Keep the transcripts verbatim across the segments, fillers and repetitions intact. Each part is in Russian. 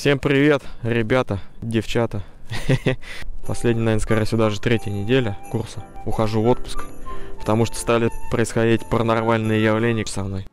Всем привет, ребята, девчата. Последняя, наверное, скорее всего, даже третья неделя курса. Ухожу в отпуск, потому что стали происходить паранормальные явления со мной.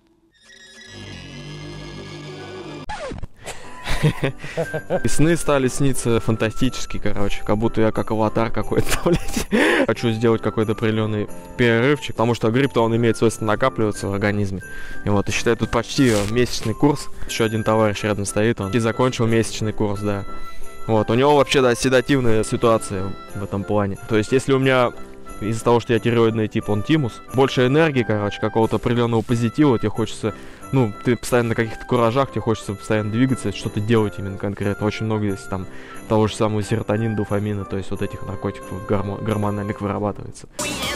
И сны стали сниться фантастические, короче, как будто я как аватар какой-то, блядь. Хочу сделать какой-то определенный перерывчик, потому что грипп-то он имеет свойство накапливаться в организме. И вот, и считай, тут почти месячный курс. Еще один товарищ рядом стоит, он и закончил месячный курс, да. Вот, у него вообще, да, седативная ситуация в этом плане. То есть, если у меня из-за того, что я тиреоидный тип, он тимус, больше энергии, короче, какого-то определенного позитива, тебе хочется, ну, ты постоянно на каких-то куражах, тебе хочется постоянно двигаться, что-то делать именно конкретно. Очень много здесь там того же самого серотонина, дофамина, то есть вот этих наркотиков гармо- гормональных вырабатывается.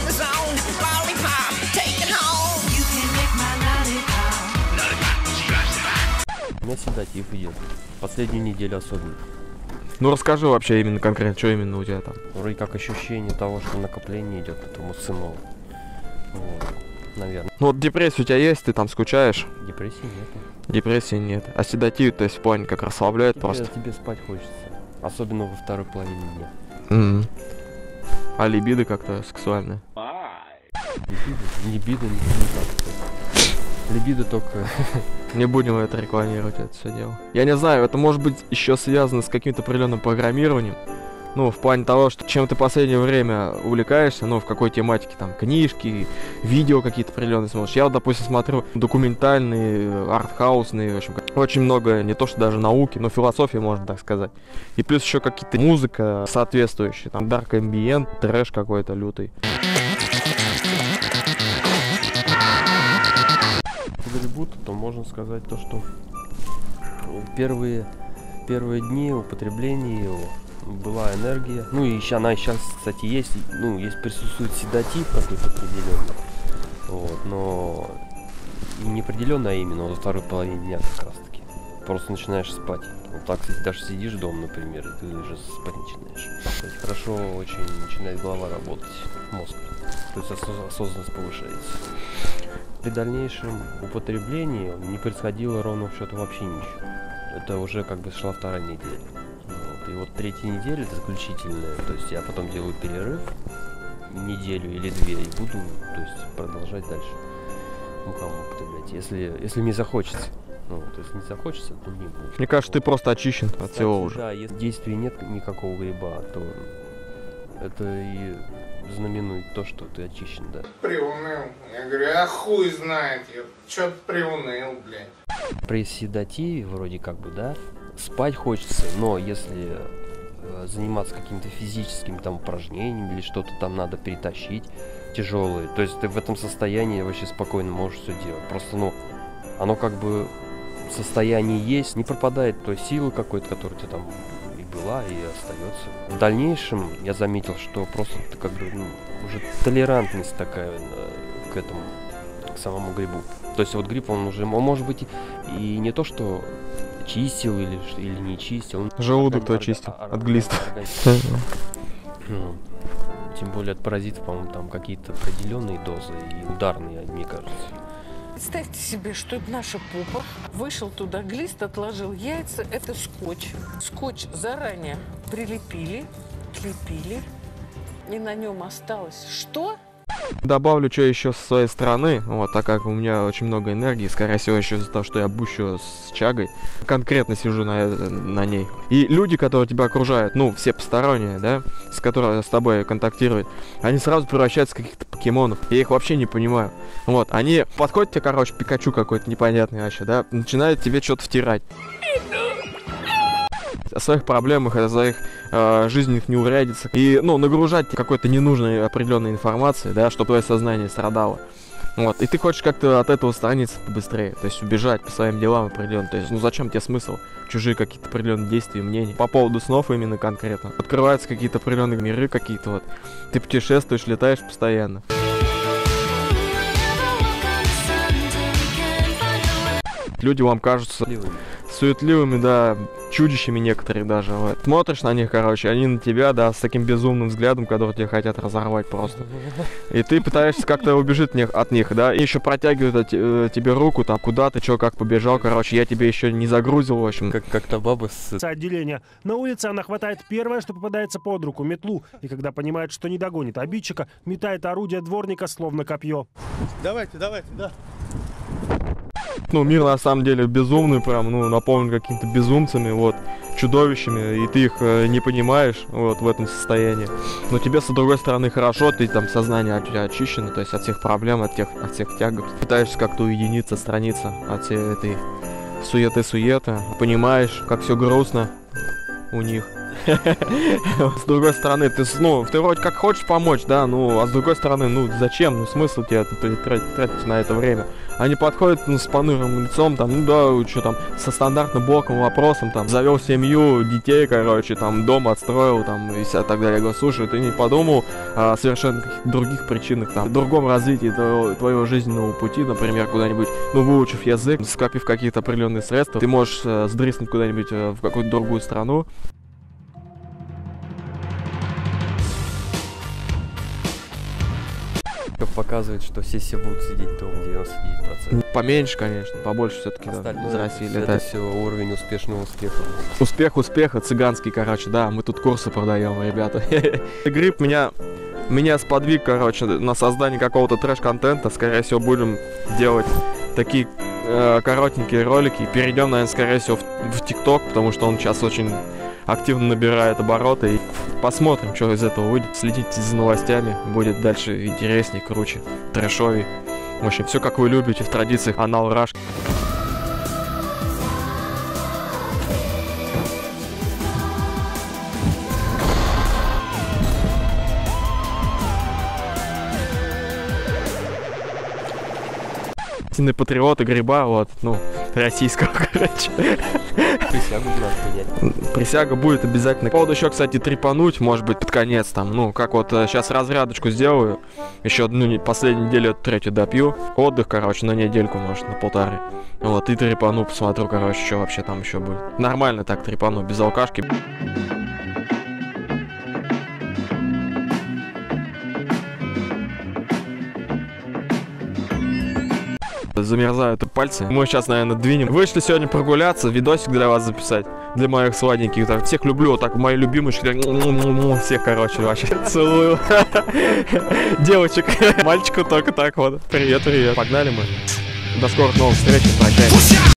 У меня седатив идет. Последнюю неделю особенно. Ну расскажи вообще именно конкретно, что именно у тебя там? Вроде как ощущение того, что накопление идет, потому сынок. Вот, наверное. Ну вот депрессия у тебя есть, ты там скучаешь? Депрессии нету. Депрессии нет. А седатив, то есть в плане как расслабляет тебе, просто? Тебе спать хочется. Особенно во второй половине дня. Mm-hmm. А либидо как-то сексуальное? Либидо? Либидо не, не так. Либидо только... Не будем это рекламировать, это все дело. Я не знаю, это может быть еще связано с каким-то определенным программированием. Ну, в плане того, что чем ты в последнее время увлекаешься, ну, в какой тематике, там, книжки, видео какие-то определенные смотришь. Я, вот, допустим, смотрю документальные, артхаусные, в общем, очень много, не то что даже науки, но философии, можно так сказать. И плюс еще какие-то музыка соответствующая, там, dark ambient, трэш какой-то лютый. Грибут, то можно сказать то, что первые, первые дни употребления его была энергия. Ну и еще она сейчас, кстати, есть. Ну, есть присутствует седатив какой-то определенный. Вот, но не определенно, а именно во второй половине дня как раз таки. Просто начинаешь спать. Вот так, кстати, даже сидишь дома, например, и ты уже спать начинаешь. То есть хорошо очень начинает голова работать, мозг. То есть осоз- осознанность повышается. При дальнейшем употреблении не происходило ровно в счет вообще ничего. Это уже как бы шла вторая неделя. Вот. И вот третья неделя, это заключительная, то есть я потом делаю перерыв неделю или две и буду, то есть, продолжать дальше. Ну, кому употреблять, если, если мне захочется. Ну, вот, если не захочется, то не буду. Мне кажется, ты просто очищен от Кстати, всего уже. Да, если действия нет никакого гриба, то это и знаменует то, что ты очищен, да. Приуныл. Я говорю, а хуй знает, я чё-то приуныл, блядь. При седативе вроде как бы, да, спать хочется, но если э, заниматься какими-то физическими там упражнениями или что-то там надо перетащить тяжелое, то есть ты в этом состоянии вообще спокойно можешь все делать. Просто, ну, оно как бы в состоянии есть, не пропадает той силы какой-то, которая у тебя там была и остается. В дальнейшем я заметил, что просто как бы, ну, уже толерантность такая э, к этому, к самому грибу. То есть вот гриб, он уже, он может быть и, и не то, что чистил или, или не чистил. Желудок кто чистил от глиста. Тем более от паразитов, по-моему, там какие-то определенные дозы и ударные, мне кажется. Представьте себе, что это наша попа. Вышел туда глист, отложил яйца. Это скотч. Скотч заранее прилепили, клепили. И на нем осталось что? Добавлю, что еще со своей стороны, вот, так как у меня очень много энергии, скорее всего, еще из-за того, что я бущу с чагой, конкретно сижу на, на ней. И люди, которые тебя окружают, ну, все посторонние, да, с которыми с тобой контактируют, они сразу превращаются в каких-то покемонов. Я их вообще не понимаю. Вот, они подходят тебе, короче, Пикачу какой-то непонятный вообще, да, начинают тебе что-то втирать. О своих проблемах, о своих э, жизненных неурядицах. И, ну, нагружать какой-то ненужной определенной информацией, да, чтобы твое сознание страдало. Вот. И ты хочешь как-то от этого сторониться побыстрее. То есть убежать по своим делам определенно. То есть, ну, зачем тебе смысл? Чужие какие-то определенные действия, мнения. По поводу снов именно конкретно. Открываются какие-то определенные миры какие-то вот. Ты путешествуешь, летаешь постоянно. Люди вам кажутся суетливыми, да, чудищами некоторые даже. Вот. Смотришь на них, короче, они на тебя, да, с таким безумным взглядом, который тебя хотят разорвать просто. И ты пытаешься как-то убежать от них, да, и еще протягивают тебе руку, там, куда ты, что, как побежал, короче, я тебе еще не загрузил, в общем. Как- как-то баба с... Отделение. На улице она хватает первое, что попадается под руку, метлу. И когда понимает, что не догонит обидчика, метает орудие дворника словно копье. Давайте, давайте, да. Ну, мир на самом деле безумный, прям, ну, наполнен какими-то безумцами, вот, чудовищами, и ты их э, не понимаешь, вот, в этом состоянии. Но тебе, с другой стороны, хорошо, ты там сознание от, очищено, то есть от всех проблем, от, тех, от всех тягот. Пытаешься как-то уединиться, отстраниться от всей этой суеты-суеты, понимаешь, как все грустно у них. С другой стороны, ты, ну, ты вроде как хочешь помочь, да, ну, а с другой стороны, ну, зачем, ну, смысл тебе тратить, тратить на это время? Они подходят, ну, с понурым лицом, там, ну, да, что там, со стандартным блоком вопросом, там, завел семью, детей, короче, там, дом отстроил, там, и так далее. Я говорю, слушай, ты не подумал о совершенно каких-то других причинах, там, в другом развитии твоего, твоего жизненного пути, например, куда-нибудь, ну, выучив язык, скопив какие-то определенные средства, ты можешь э, сдриснуть куда-нибудь э, в какую-то другую страну. Показывает, что все все будут сидеть дома, девяносто девять процентов. Поменьше, конечно, побольше все-таки, да, из России это летать. все уровень успешного успеха. Успех успеха, цыганский, короче, да, мы тут курсы продаем, ребята. Грипп меня, меня сподвиг, короче, на создание какого-то трэш-контента. Скорее всего, будем делать такие э, коротенькие ролики. Перейдем, наверное, скорее всего, в ТикТок, потому что он сейчас очень активно набирает обороты. И посмотрим, что из этого выйдет. Следите за новостями, будет дальше интереснее, круче, трэшовей. В общем, все как вы любите, в традициях Анал Раш. Истинные патриоты гриба, вот, ну, российского, короче. Присягу надо принять. Присяга будет обязательно. По поводу еще, кстати, трепануть, может быть, под конец там, ну, как вот сейчас разрядочку сделаю, еще одну не, последнюю неделю, эту третью допью, отдых, короче, на недельку, может, на полторы. Вот, и трепану, посмотрю, короче, что вообще там еще будет. Нормально так трепану, без алкашки. Замерзают пальцы. Мы сейчас, наверное, двинем. Вышли сегодня прогуляться, видосик для вас записать. Для моих сладеньких. Так, всех люблю. Вот так, мои любимочки. Так, всех, короче, вообще целую. Девочек. Мальчику только так вот. Привет, привет. Погнали мы. До скорых новых встреч. Прощаемся.